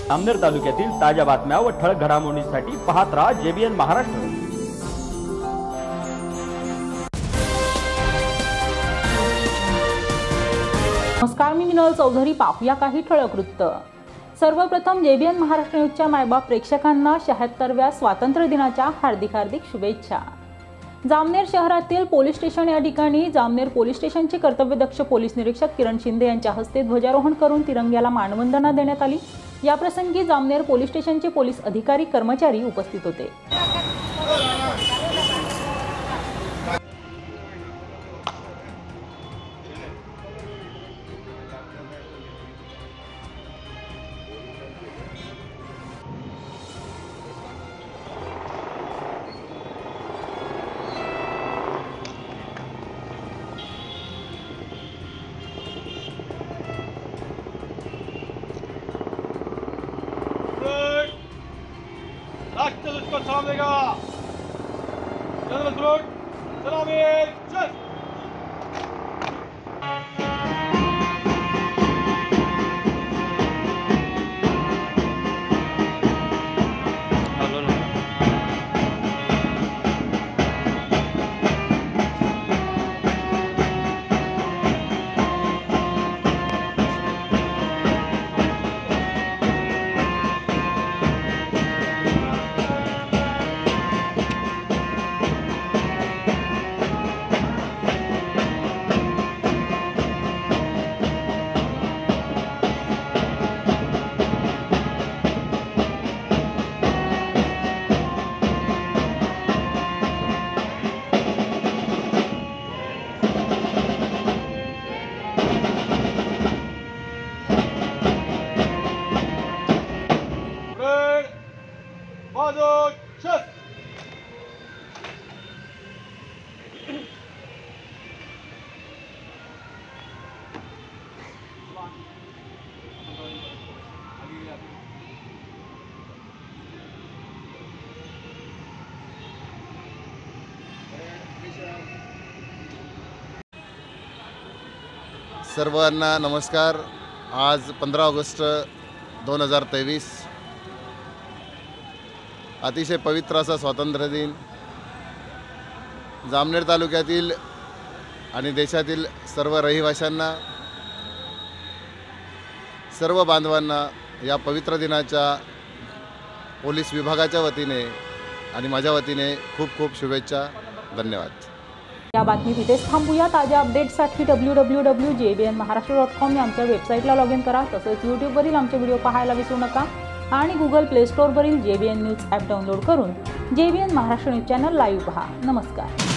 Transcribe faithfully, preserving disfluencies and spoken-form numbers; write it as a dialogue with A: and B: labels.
A: जामनेर तालुक्यातील ताज्या बातम्या व ठळक घडामोडींसाठी पाहत राहा जेबीएन महाराष्ट्र।
B: नमस्कार, मी मिनल चौधरी। पाहूया काही ठळक वृत्त। सर्वप्रथम जेबीएन महाराष्ट्र न्यूजच्या मायबाप प्रेक्षकांना शहात्तरव्या स्वातंत्र्य दिनाच्या हार्दिक हार्दिक शुभेच्छा। जामनेर शहरातील पोलीस स्टेशन या ठिकाणी जामनेर पोलीस स्टेशनचे कर्तव्यदक्ष पोलीस निरीक्षक किरण शिंदे यांच्या हस्ते ध्वजारोहण करून तिरंग्याला मानवंदना देण्यात आली। या प्रसंगी जामनेर पोलीस स्टेशनचे पोलीस अधिकारी कर्मचारी उपस्थित होते।
C: राष्ट्र दुश्मन सलाम देगा। जनरल ग्रोड सलामी चल।
D: सर्वांना नमस्कार। आज पंधरा ऑगस्ट दोन हजार तेवीस अतिशय पवित्र असा स्वातंत्र्य दिन जामनेर तालुक्यातील आणि देशातील सर्व रहिवाशांना, सर्व बांधवांना या पवित्र दिनाच्या पोलीस विभागाच्या वतीने आणि माझ्या वतीने खूप खूप शुभेच्छा। धन्यवाद।
B: या बातमीत इथेच थांबूया। ताज्या अपडेट्ससाठी W W W dot J B N Maharashtra dot com या आमच्या वेबसाईटला लॉग इन करा। तसेच यूट्यूबवरील आमचे व्हिडिओ पाहायला विसरू नका आणि गुगल प्ले स्टोअरवरील जेबीएन न्यूज ॲप डाउनलोड करून JBN Maharashtra news channel live पहा। नमस्कार।